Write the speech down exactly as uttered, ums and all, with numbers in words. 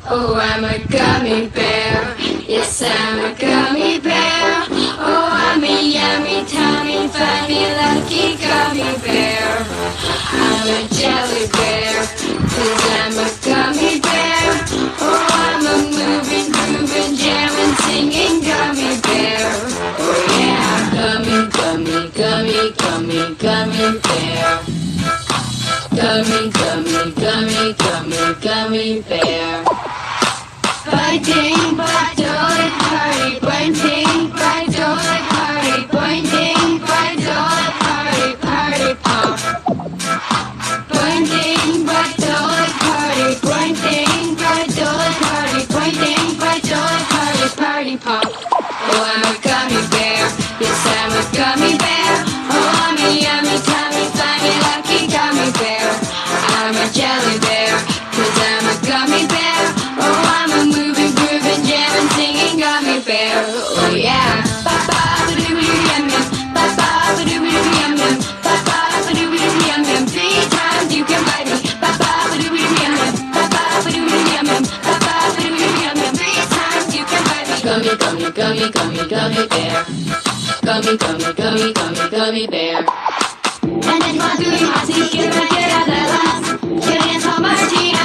Oh, I'm a gummy bear. Yes, I'm a gummy bear. Oh, I'm a yummy, tummy, funny, lucky gummy bear. I'm a jelly bear, 'cause I'm a gummy bear. Oh, I'm a moving, grooving, jamming, singing gummy bear. Oh yeah, gummy, gummy, gummy, gummy, gummy bear. Gummy, gummy, gummy, gummy, gummy bear. Fighting, but don't party, pointing, but don't party, pointing, but don't party, party pop. Pointing, but don't party, pointing, but don't party, pointing, but don't party, party pop. Oh, I'm a gummy bear, yes, I'm a gummy bear. Oh, I'm a yummy, tummy, funny, lucky gummy bear. I'm a jelly bear, 'cause I'm a gummy bear. Oh, I'm a moving, grooving, jamming, singing gummy bear. Oh yeah. Ba ba ba doo doo yum yum. Ba ba ba doo doo yum yum. Ba ba ba doo doo yum yum. Three times you can bite me. Ba ba ba doo doo yum yum. Ba ba ba doo doo yum yum. Ba ba ba doo doo yum yum. Three times you can bite me. Gummy, gummy, gummy, gummy, gummy bear. Gummy, gummy, gummy, gummy, gummy bear. And then one, two, three, four, get out, get out, get out. Get in, so much,